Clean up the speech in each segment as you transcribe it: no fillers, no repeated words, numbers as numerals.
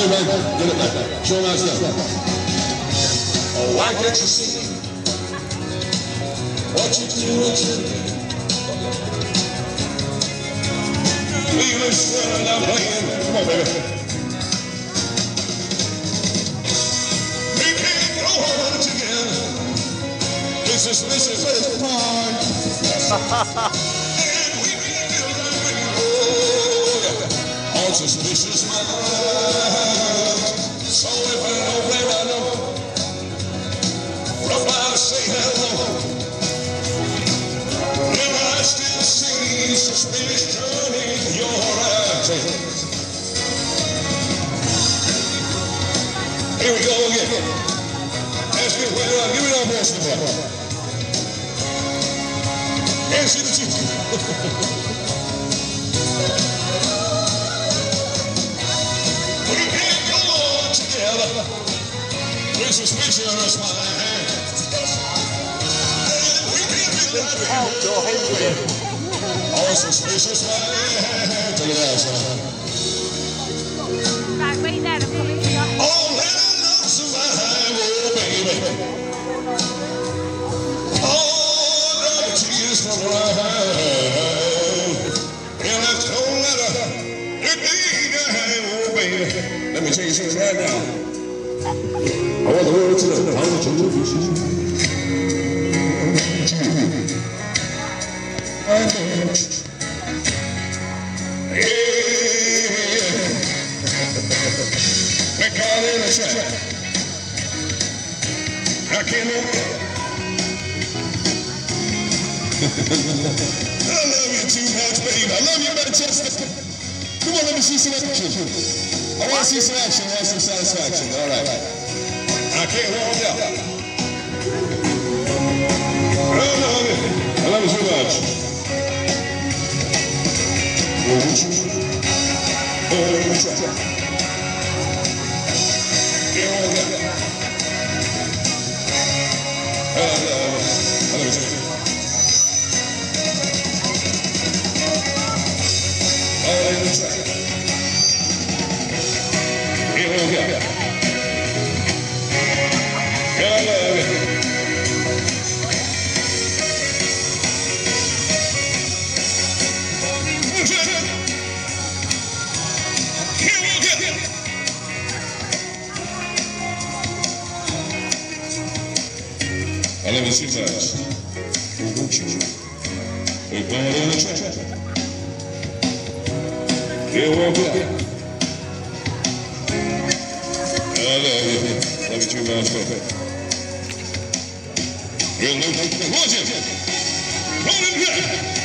it back. Get it back. Show my stuff. Oh, why can't you see what you do to me? Leave this world I'm playing. Come on, baby. We can't go on together. It's suspicious as part. And we can't feel like we go. All suspicious minds. So if you don't play by no, drop by to say hello. And I still see suspicion in your eyes. Here we go again. Ask me where, give me that voice in the bar. And see the chief. We can't go on together with suspicious minds. And we can't be like all suspicious minds. Take it out, son. Right, wait there, I'm coming to you. Oh, let it know somebody, oh, baby. Oh, drop the tears from her eyes. And I told her, oh, baby. Let me tell you something right now. I want the world to know how much you love you. We're caught in a trap. I can't look. I love you too much, baby. I love you, Manchester. Come on, let me see some action. I want to see some action. I want some satisfaction. All right. I can't walk out. I love you. I love you too much. Won't you? Can't walk out. I love you too. All in the track. Here we go. I love it. Here we go. I love you too much. We're going in the track. Here we go. I love you. Love you too much, baby. Real low. Watch it. Hold it back.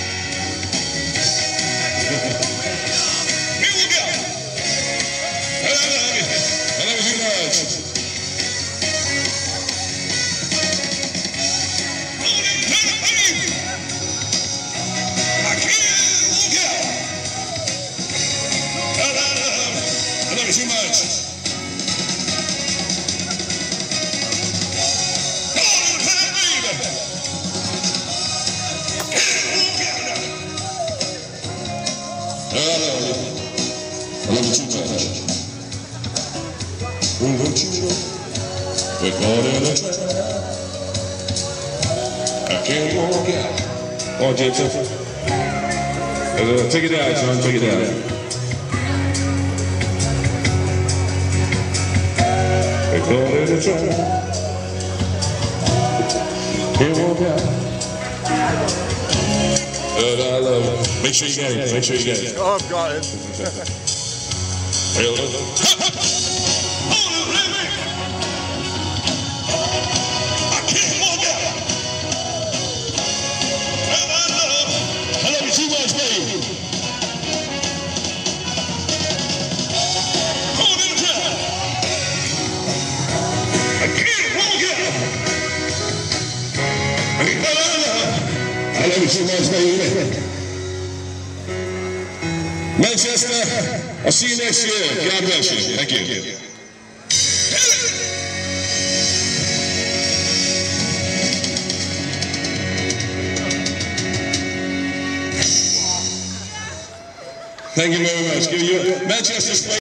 Here we go. I love you. I love you too much. Hold it back, baby. I can't look out. I love you too much. I love you too much. Won't you know we're caught in a trap? I can't walk out. Come on, Jason. Take it out, son. Take it out. We're caught in a trap. Can't walk out. I love it. Make sure you get it. Make sure you get it. Oh, I've got it. Hold it, I can't walk out. I love you too much, baby. Hold it down. I can't walk out. I love you too much, baby. Manchester, I'll see you next year. God bless you. Thank you. Thank you very much. Give you Manchester.